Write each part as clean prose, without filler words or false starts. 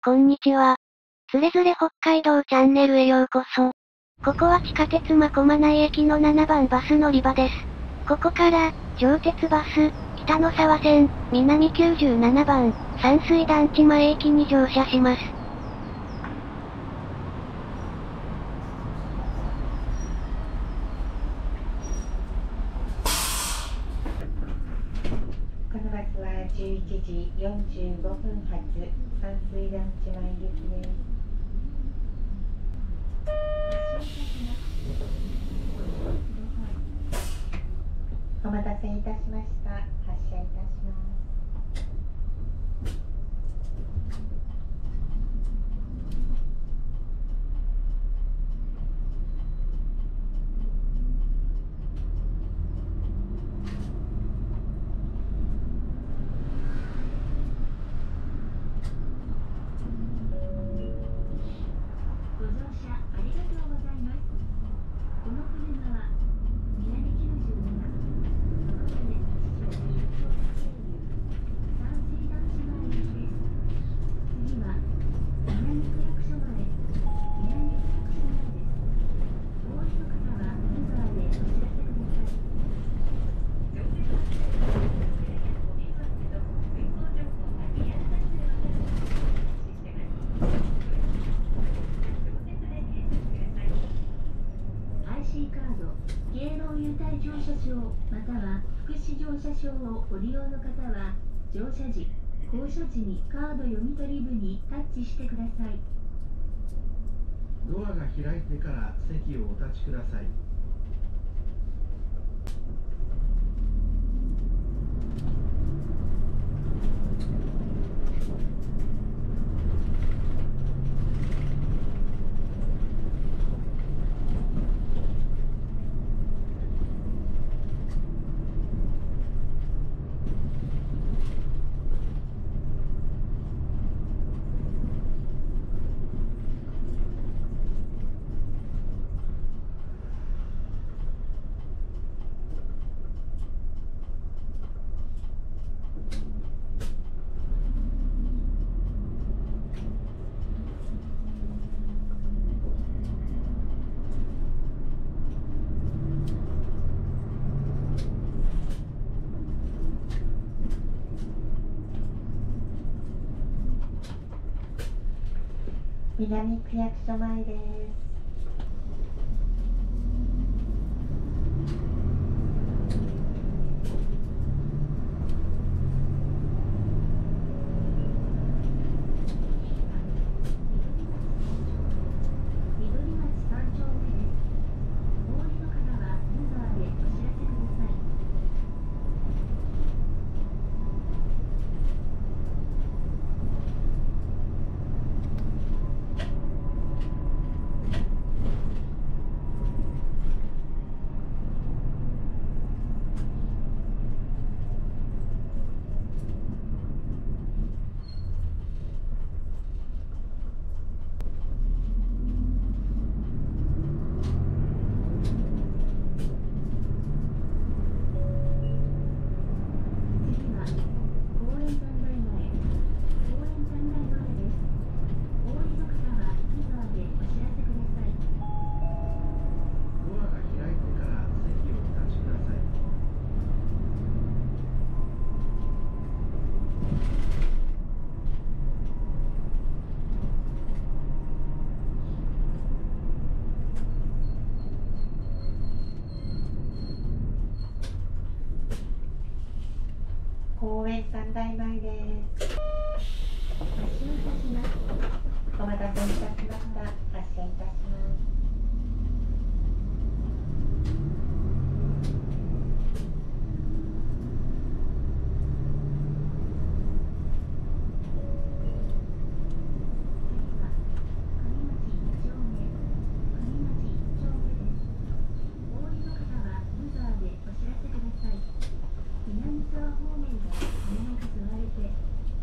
こんにちは。つれづれ北海道チャンネルへようこそ。ここは地下鉄真駒内駅の7番バス乗り場です。ここから、上鉄バス、北野沢線、南97番、山水団地前駅に乗車します。 このバスは11時45分発、山水団地前行きです。お待たせいたしました。発車いたします。 ご乗車ありがとうございます。この車は南97、北船八条一丁目経由山水団地前行きです。次は南区役所前、南区役所前です。お降りの方はブザーでお知らせください。上鉄バスでお見合わせと運行情報がリアルタイムでわかるのでお待ちしてます。IC カード、敬老優待乗車証または福祉乗車証をご利用の方は乗車時、降車時にカード読み取り部にタッチしてください。 ドアが開いてから席をお立ちください。 南区役所前です。 緑町3丁目です。お降りの方はブザーでお知らせください。次は公園残台前、公園残台前です。お降りの方はブザーでお知らせください。 ドアが開いてから席をお立ちください。 公園三台前です。 発車いたします。 お待たせいたしました。発車いたします。 次は上町1丁目、上町1丁目です。お降りの方はブザーでお知らせください。南沢方面が間もなく座れて、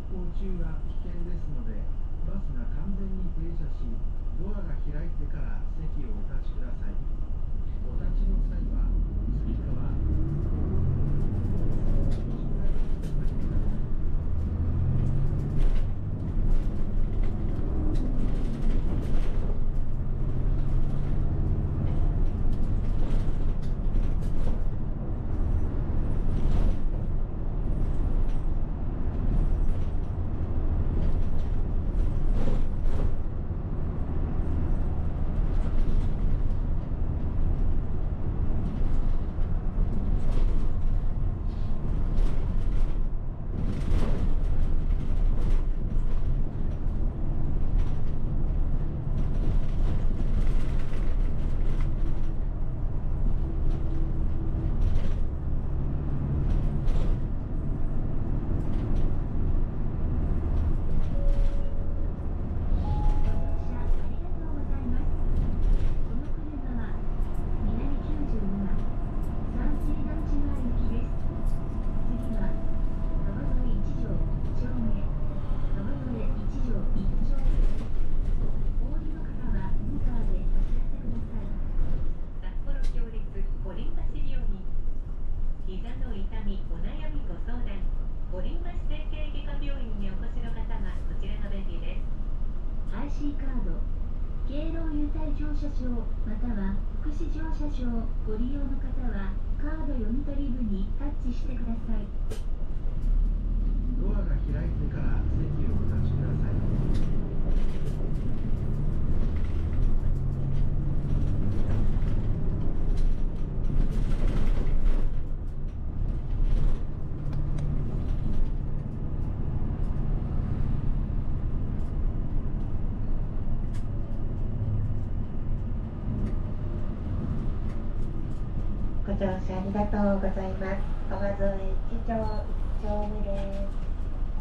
行中は危険ですので、バスが完全に停車し、ドアが開いてから席をお立ちください。お立ちの際は、つり革、 IC カード、敬老優待乗車証または福祉乗車証をご利用の方はカード読み取り部にタッチしてください。 ドアが開いてから席をお立ちください。 ご乗車ありがとうございます。川添一条1丁目です。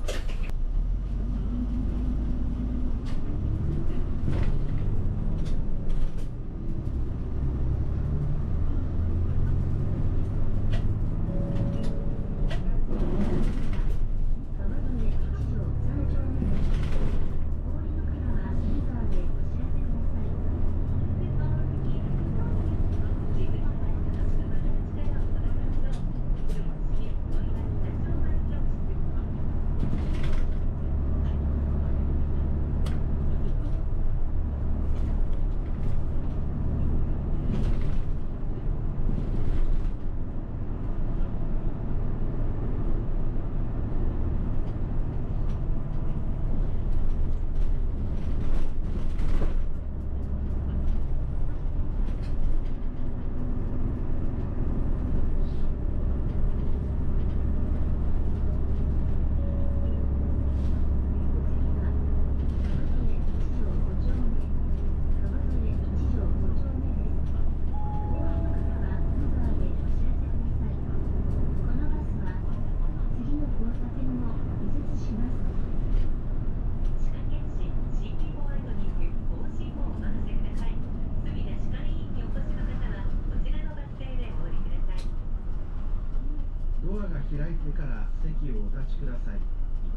ドアが開いてから席をお立ちください。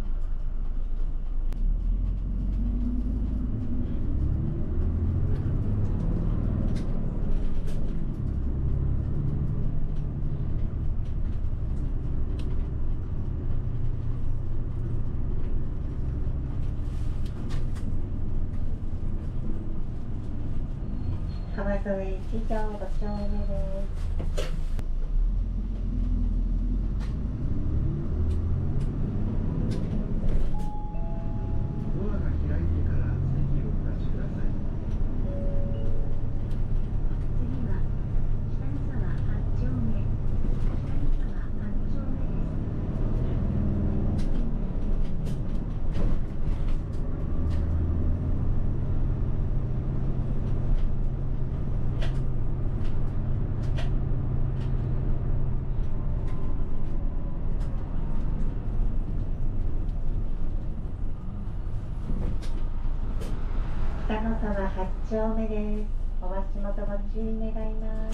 川添一条5丁目です。北野沢8丁目です。お足元ご注意願います。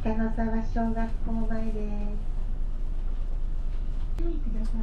北野沢小学校前です。 注意ください。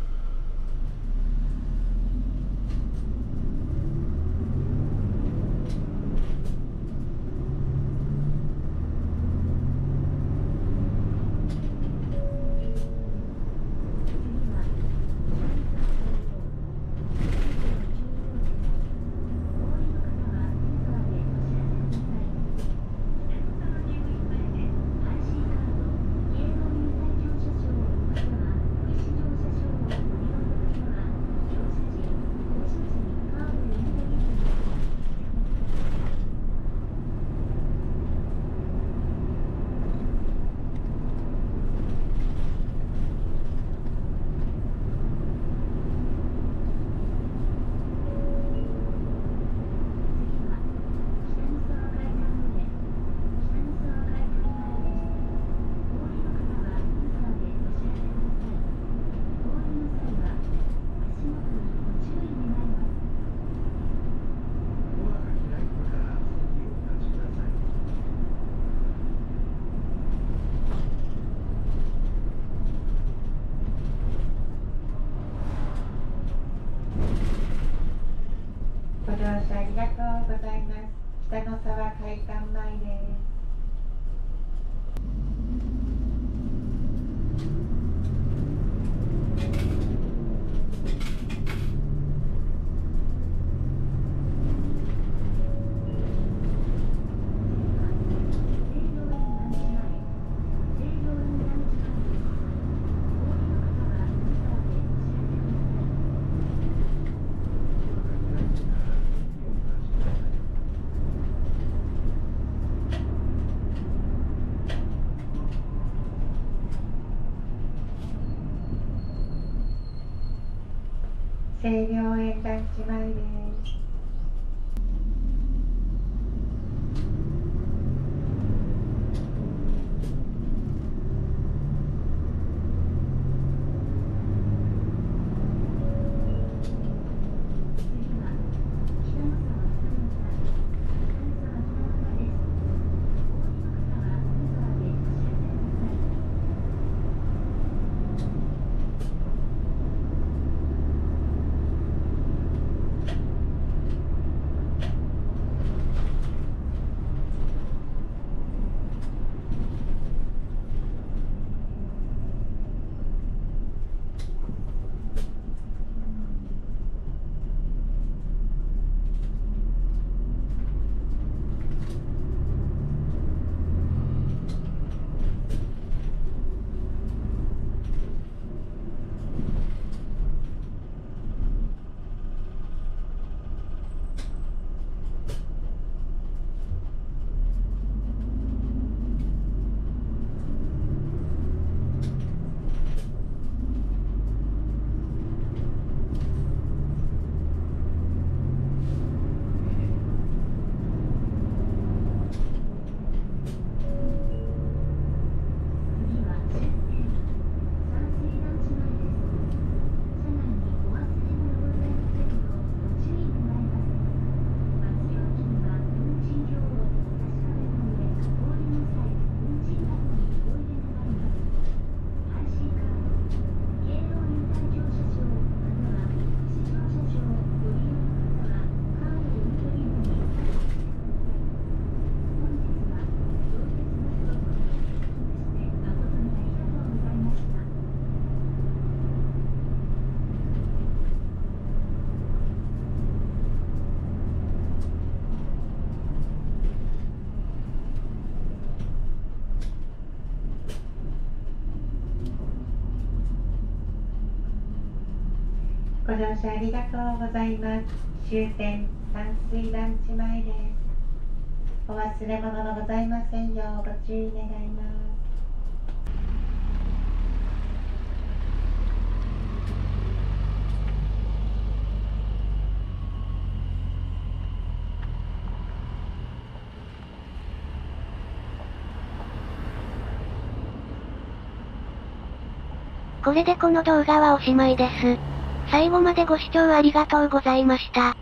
ご乗車ありがとうございます。北野沢会館前です。清涼園団地前です。ご乗車ありがとうございます。終点山水団地前です。お忘れ物のございませんようご注意願います。 これでこの動画はおしまいです。最後までご視聴ありがとうございました。